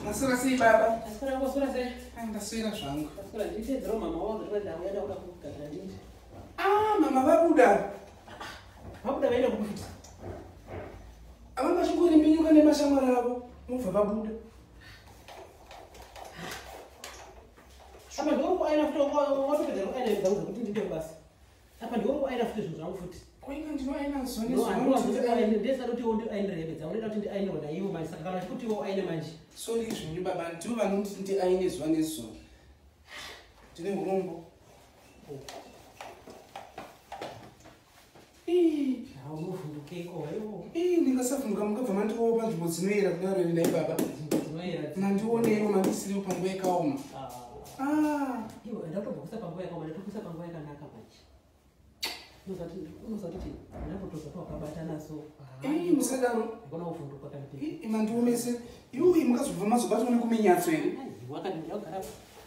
Nasira sei baba. Asikora ngosora sei. Ndaswera zvangu. Asikora nditedzero mama wangu zvinoda uyada kuda kugara nditi. Mama vabuda. Vabuda vaenda kufuta. Avanga chingori mbinyuka nemashamwari avo. Mubva vabuda. Apa ndiko aina futi watopedza aina dzangu kuti ndinde basi. Apa ndiko aina futi zvinhu zvangu futi. Kwainga ndinoaina zvone zvone. Ndesa kuti wondi aina rebedza. Unoda kuti aina wona iwo manje saka kana kuti wo aina manje. Sori izvoni baba ndivo vanoti ndi aine zuva nezuva. Ndine urombo. Unovhundukeko iwo. Ndingasavhunduka mukabva mandiowo panzvimbo dzinoyera kudaro nai baba. Mandioneiwo mandisiri panguva yakaoma. Iwo ndatobvisa panguva yakaoma ndatobvisa panguva yakanaka manje. Unozati kuti ndapotoza wakabatana so. Musadaro. Mbona uvhunduka kana mandiomese. Iwe mukazobva mazobatwa nekuminyatso ere. Wakagara.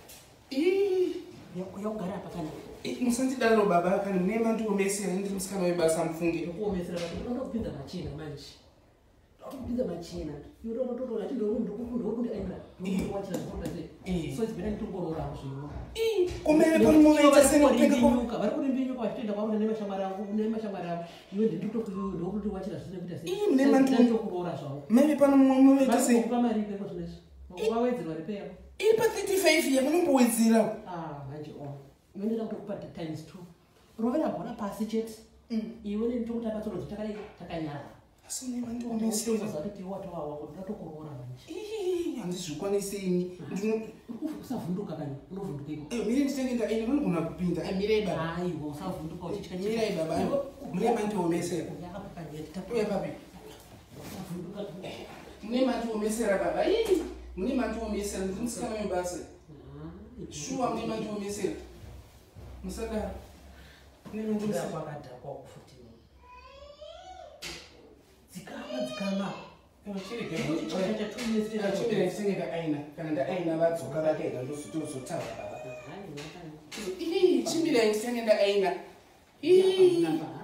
Yakugara apa kana. Musandidaro baba kana mune mandiomese ndiri musikana webasa mufunge. Kuomesera kuti unopinda machina manje. Unopinda machina. Yoro unototora kuti ndokundi aina. Wachira zvinoda sei. So it's been tongorora zvino. Komere pano moita seno kupinda kwa. Vari kuti mbinyuka vachitoenda kwauna nemashamwari angu, nemashamwari angu. Iwe ndokuti wachira zvinoda kuita sei. Mune mandikurora zvavo. Maybe pano moita sei. Pamari peko zvinezvi. Wawedzerwa ripeya. Iri pa 35 yamunombowedzera. Manje unoenda kutokupa times 2. Unovera bhora pasi chete. Iwe netokuti akatsoro dzitakadai takanyara. Asi mune mandiomese. Kuti watowawa kuti ndatokorora manje. Handizvikwaniseni. Usavhunduka kani unovhundukeko. Mire nditengenda ine vanogona kupinda. Mire baba. Aiwa usavhunduka uchityika. Mire baba. Mune mandiomesera. Uya papi. Mune mandiomesera baba. Mune mandiomesera ndiri musikana webasa. Shuwa mune mandiomesera. Musadaro. Mune mandiomesera. Kwakadhakwa kufuti. Dzikama. Chimira nditengenda aina. Kana ndaaina vadzoka vakaenda ndozotava baba. Chimira nditengenda aina.